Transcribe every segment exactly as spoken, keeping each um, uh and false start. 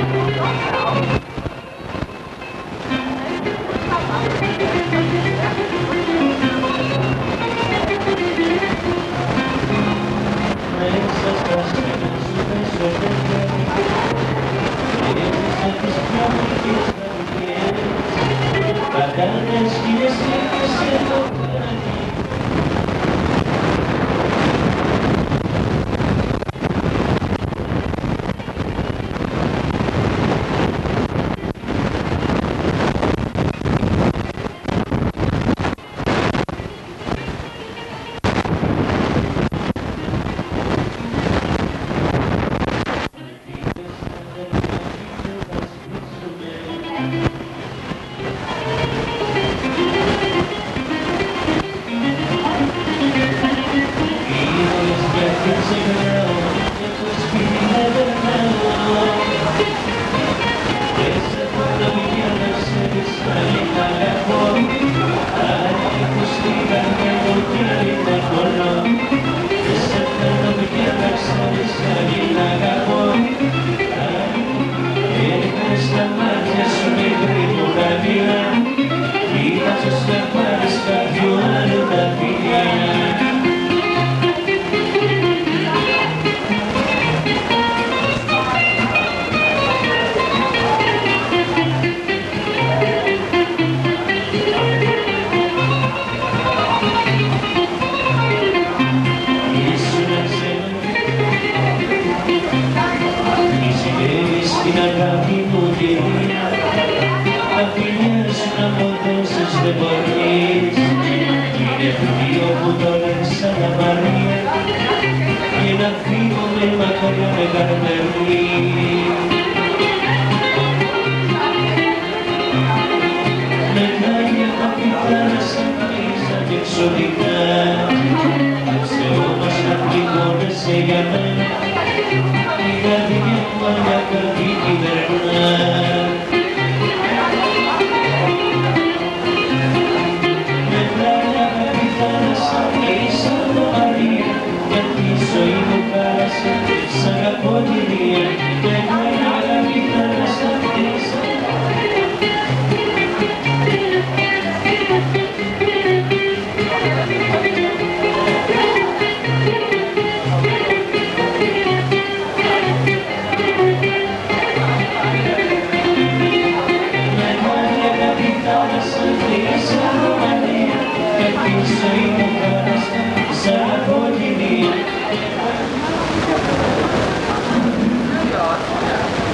Yeah.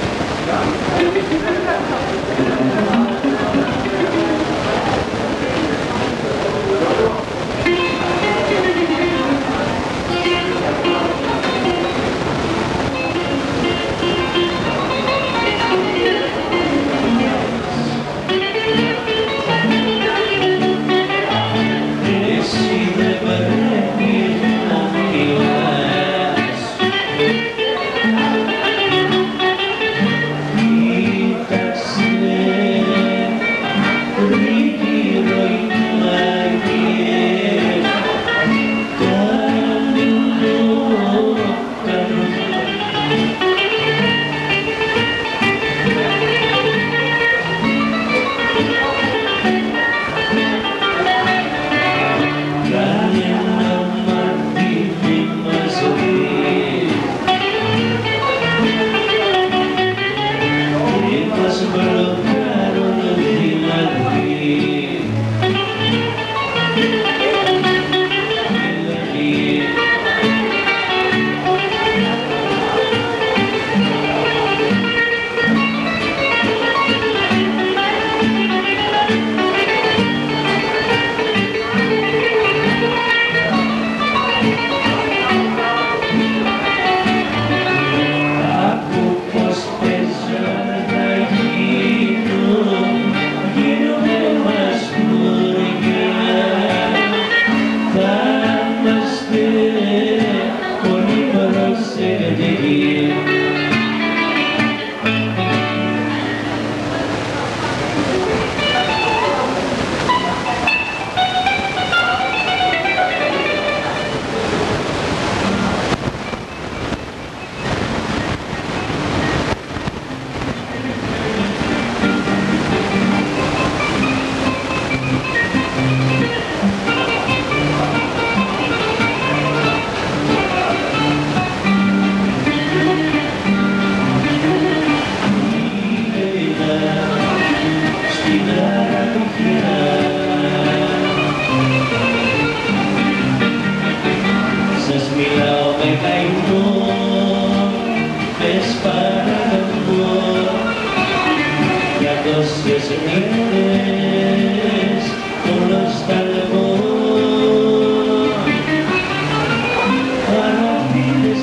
μήνες όλος ταλαιπώ. Παραπίνες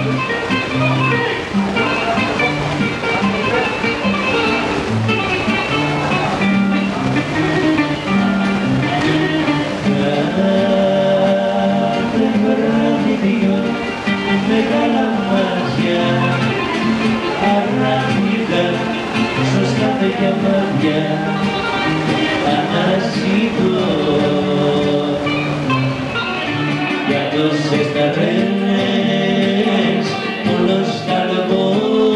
κάθε βράδυ δυο μεγάλα μάτια αράχνητα σωστά τέτοια μάτια αναζητώ για τόσες ταρέλες όλος ταλαιπώ.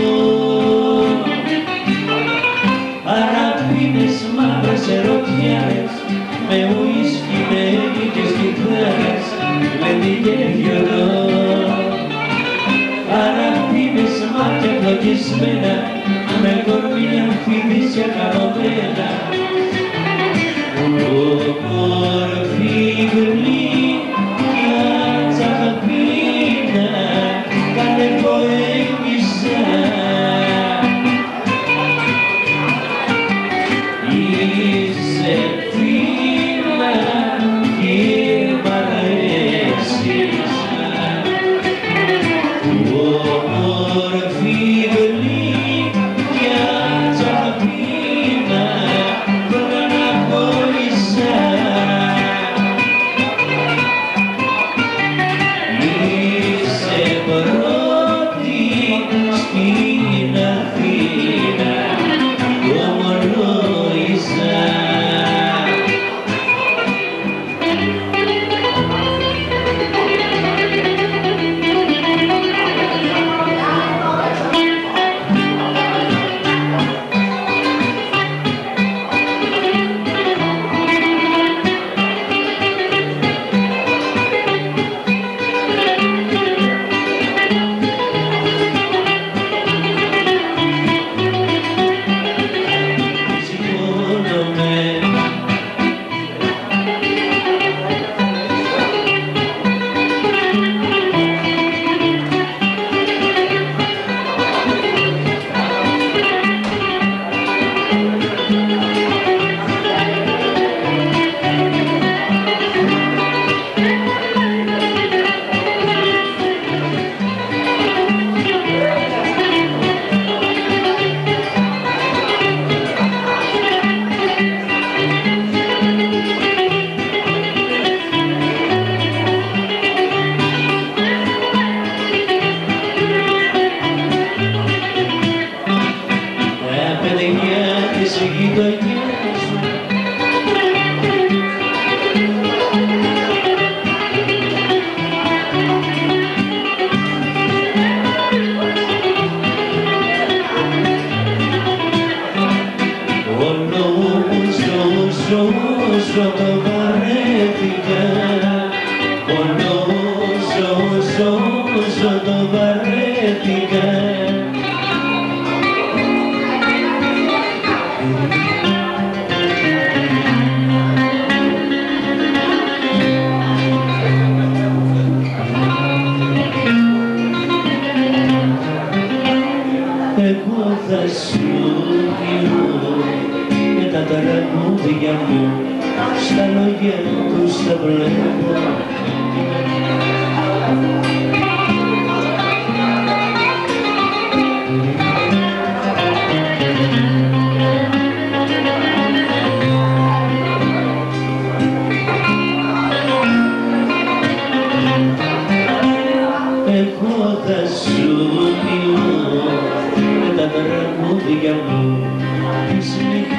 Αραπίνες μαύρες ερωτιάρες με ουίσκι, με και κιθάρες, λένε και βιολό. Αραπίνες μάτια πλοκισμένα με κορμιά αμφιβήσια καμωμένα. Όμορφη γλυκιά τσαχαπίνα κάνε ποέμισα. Είσαι φίνα και μ' αρέσεις. Όμορφη γλυκιά τσαχαπίνα κάνε ποέμισα. Είσαι πρώτη στην Αθήνα ομολόγησα. Όσο το βαρέθηκα, όλο όσο, όσο, όσο το βαρέθηκα. Εγώ θα σου μιλώ με τα τραγούδια μου, στα λόγια τους τα βλέπω. Εγώ θα σου μιλώ με τα τραγούδια μου τις νύχτες.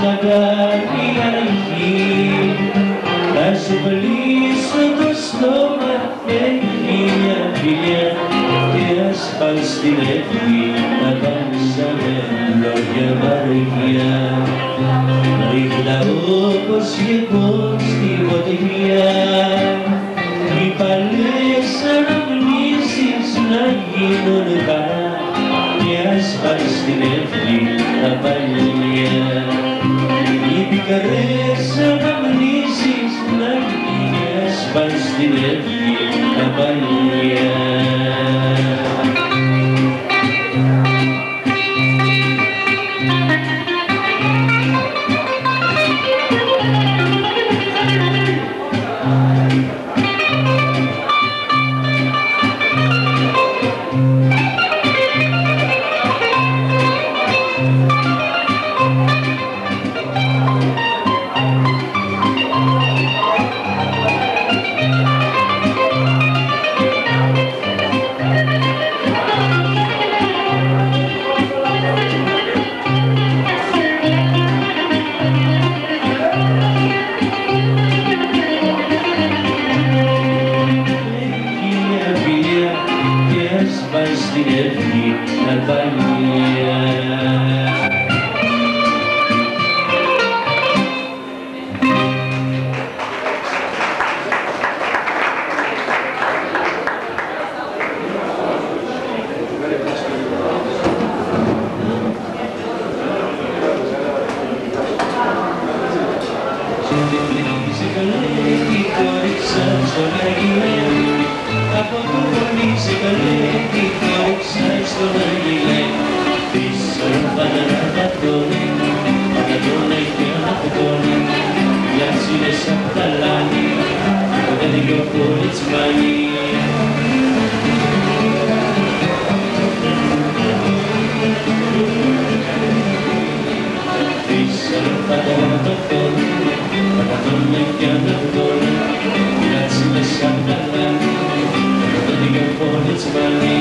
να κάνει αρχή, θα σου πλήσω το στόμα με χίλια φιλιά και ας πας στην ευχή να πας σαν λόγια βαριά. Ρίχνα όπως και πως στη φωτιά, οι παλιές αναμνήσεις να γίνουν χαρά και ας πας στην ευχή τα παλιά. Οι πικρές αναμνήσεις να γίνουν, ας πας στην ευχή τα παλιά. Στην ευχή τα παλιά. Σε καλέ τι κόριξα στο ναγιλέ, από το φωνή σε καλέ τι κόριξα στο ναγιλέ. Πίσω φανερά πατώνει, πατώνει και αναπτώνει, λιάτσιλες απ' τα λάνη, ποτέ δυο πολιτσμάνι. Πίσω φανερά πατώνει, πατώνει και αναπτώνει, λιάτσιλες απ' τα λάνη, ποτέ δυο πολιτσμάνι.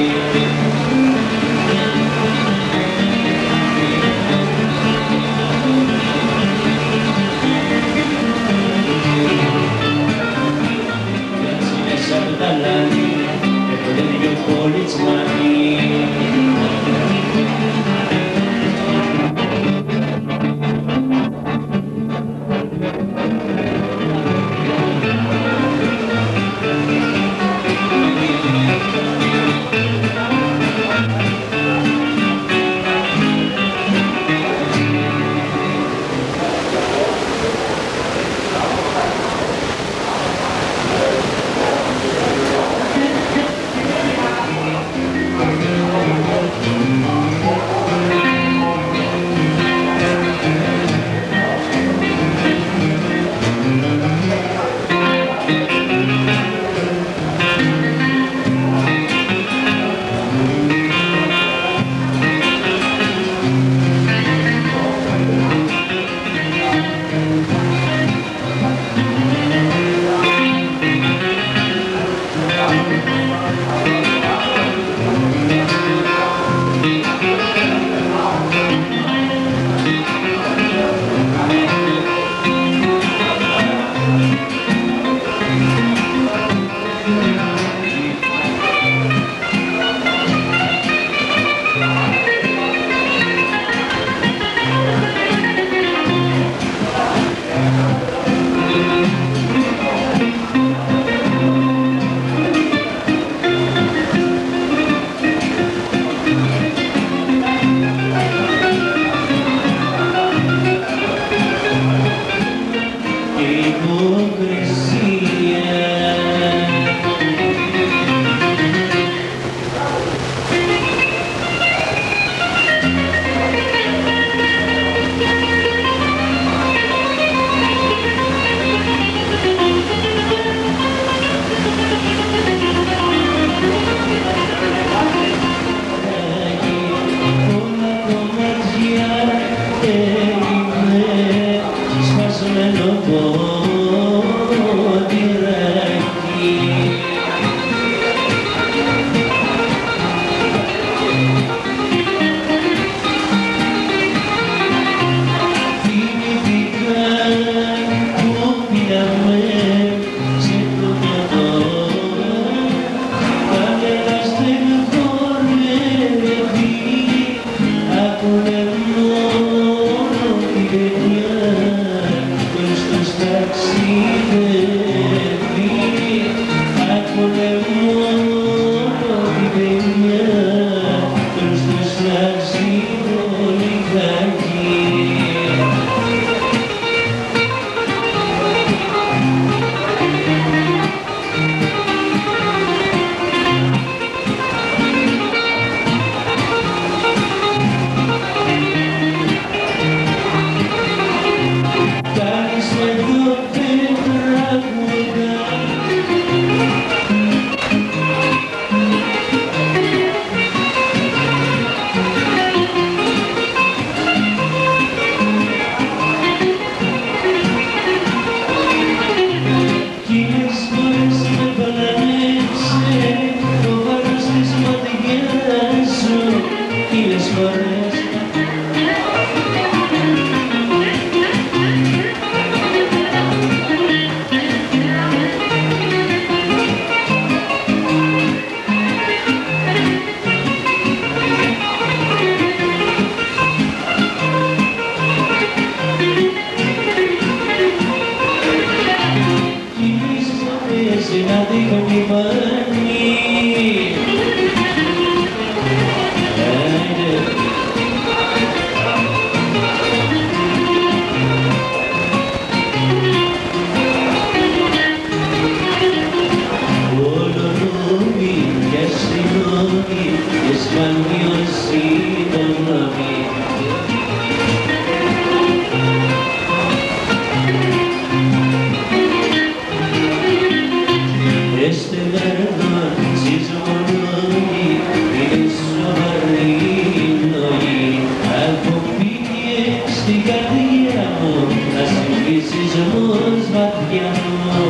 καρδιά μου να συνηθίσεις όμως βαθιά μου.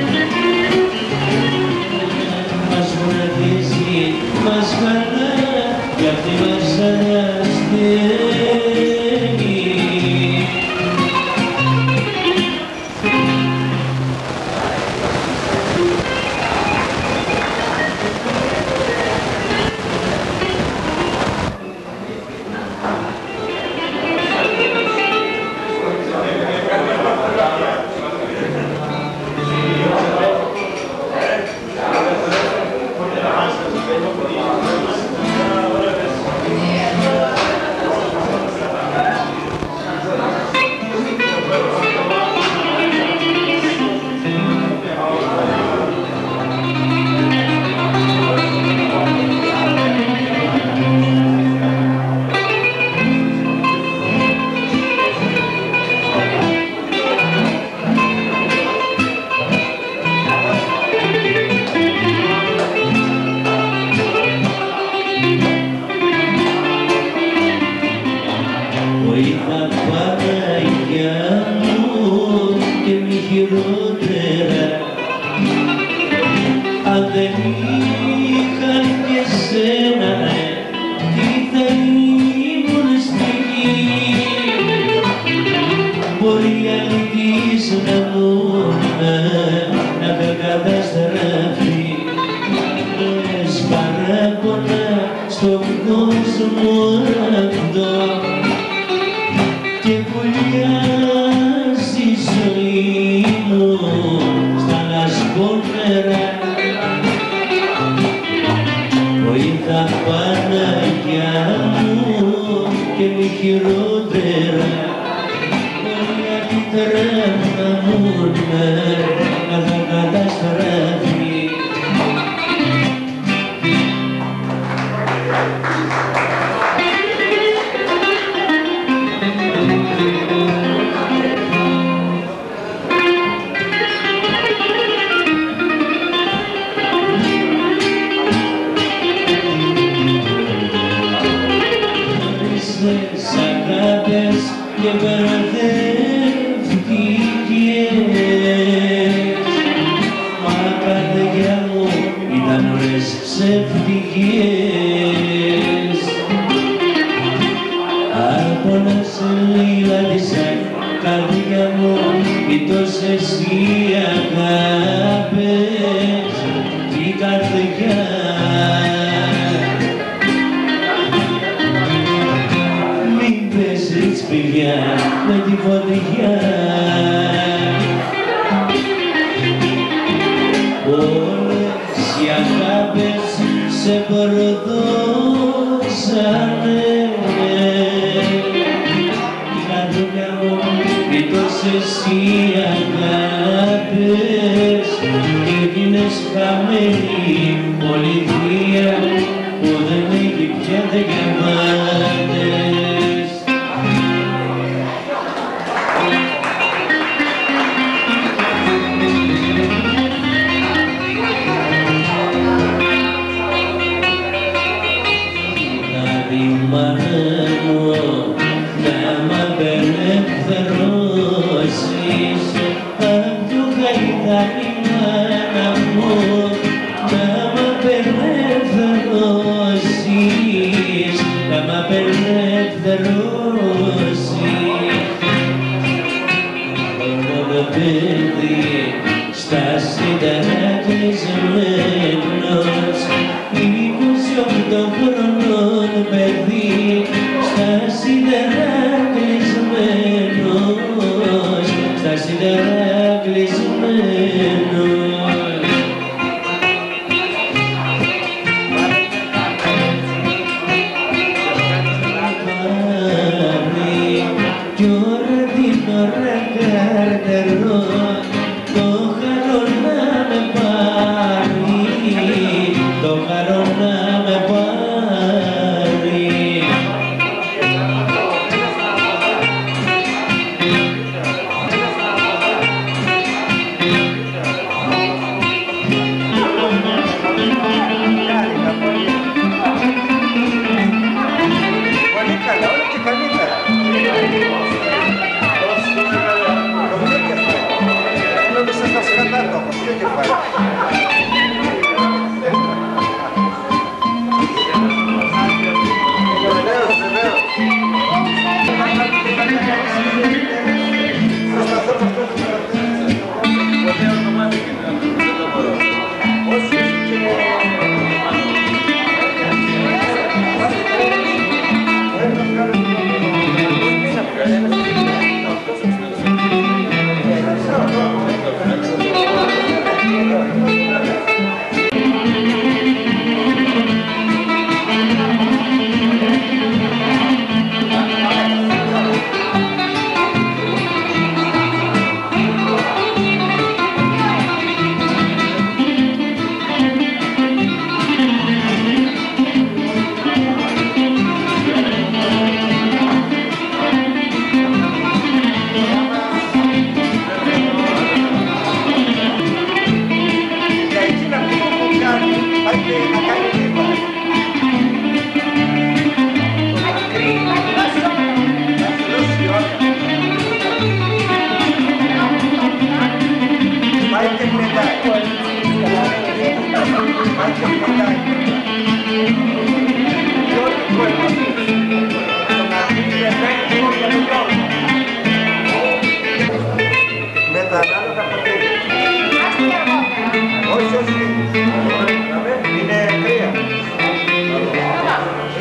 Μας φωναδίζει, μας χαρά κι αυτή μας ανασταίνει. Βοήθα Παναγιά μου και μη χειρότερα, αν δεν είχα και σένα, τι θα ήμουν στη γη. Μπορεί η αληθής να μουν, να με καταστραφεί, λες παράπονα στον κόσμο αυτό και βουλιάζει η ζωή μου στα λασπόνερα. Βοήθα Παναγιά μου και μη χειρότερα, όλα την τρέφα μου να θα καταστραφεί. Αγάπες και μπερδεύτηκες, μα καρδιά μου ήταν όλες ψεύτικες. Από να σε λίλατισα καρδιά μου οι τόσες οι αγάπες κι η καρδιά σπηλιά με τη φωτιά. Όλες οι αγάπες σε προδώσανε, η καρδιά μου οι τόσες οι αγάπες και έγινες χαμένη πολιτεία που δεν έχει πια γεμάτες. Να μ' απελευθερώσεις απ' το γαϊδάκι μάνα μου, να μ' απελευθερώσεις, να μ' απελευθερώσεις. Το παιδί στα σύνταρα κλεισμένος, είκοσι οκτώ χρονών παιδί στα σίδερα κλεισμένος, στα σίδερα κλεισμένος. Πάρει κι ώρα την ώρα καρτερώ, το χαρό να με πάρει, το χαρό να με πάρει. Πολύ καλά, όλο και καλύτερα.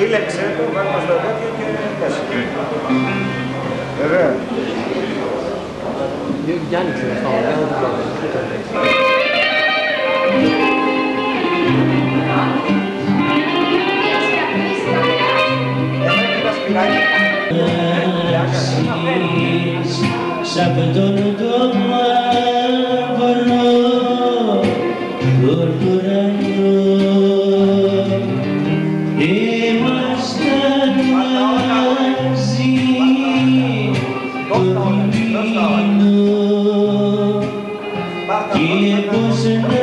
Τίλεξε το, βάλουμε στο τέτοιο και πέσει. Βέβαια. Γιάννη ξεχαστώ, δεν το πλάω. Σ' αυτόν τον μαύρο τον ουρανό ήμασταν μαζί το κείμενο και πώς να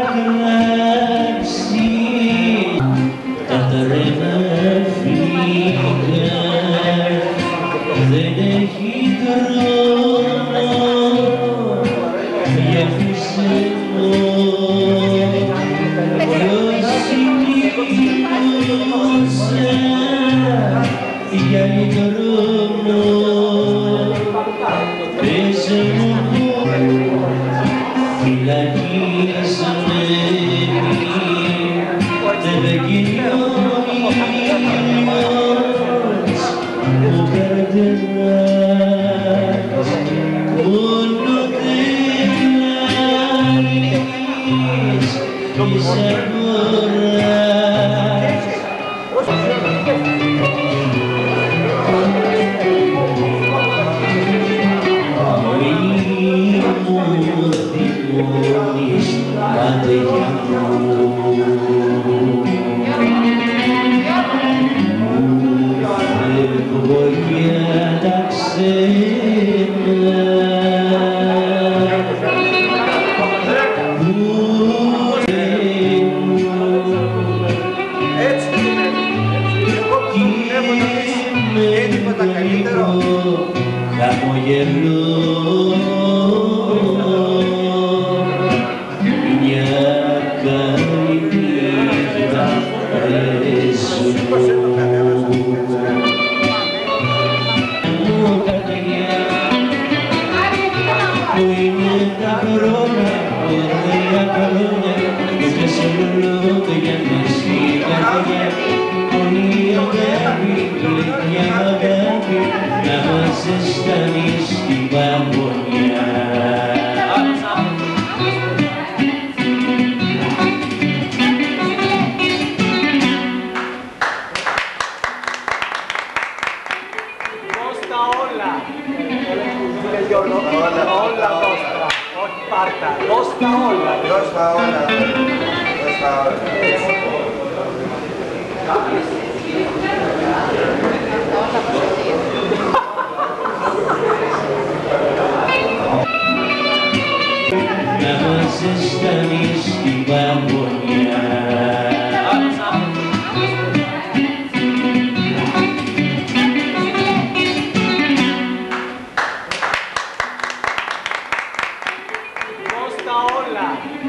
γράψει τα τρένα φύγα δεν έχει χρόνο για φυσικό ποιος συγκίνουσα για λιτρόνο πες μου φυλακίσαμε δεν βγαίνει ο ήλιος που καρτεράς μόνο δεν λάρεις της αγοράς. Μη μου θυμώνεις πάτε για μου φεύγω για τα ξένα που χαμογελώ μια καλή νύχτα ρέσου μου καρδιά που είναι τα χρόνια που ωραία χρόνια και σε λουλούδι για μες στη καρδιά πολύ αγάπη, γλυκιά αγάπη να μας αισθάνει στην παγωνιά. Δώστα όλα. Όλα δώστα. Όχι πάρτα. Δώστα όλα. Δώστα όλα. Δώστα όλα. Να μας αισθάνει στην παγωνιά. Δώστα όλα.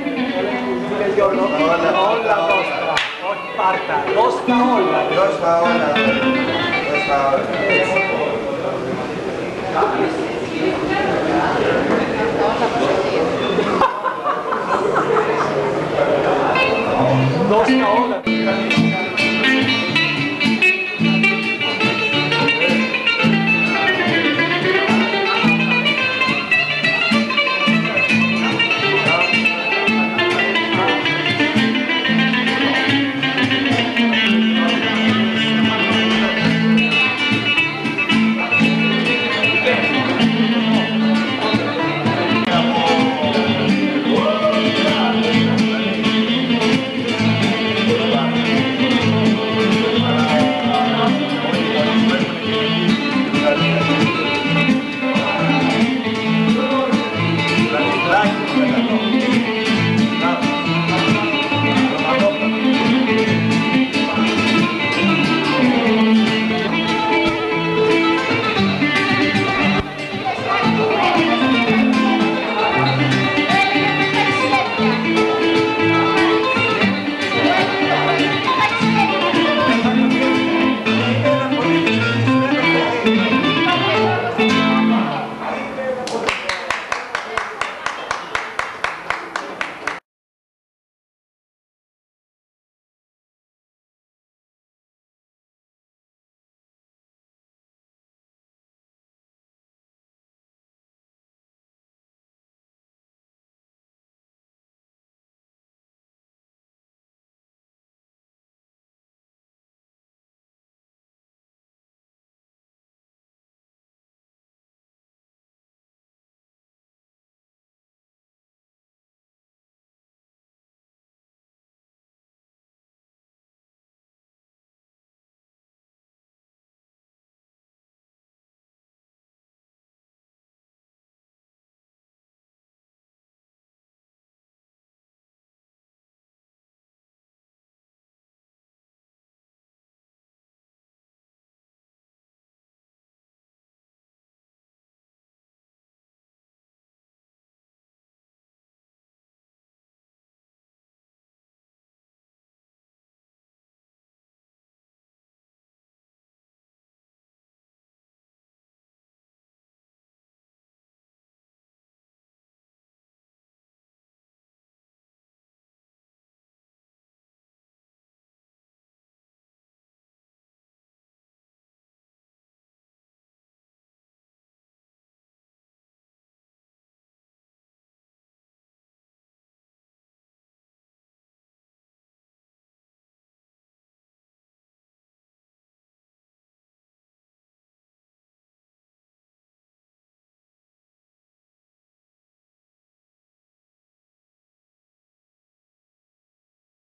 Όλα δώστα. Όχι πάρτα. Δώστα όλα. Δώστα όλα. Δώστα όλα.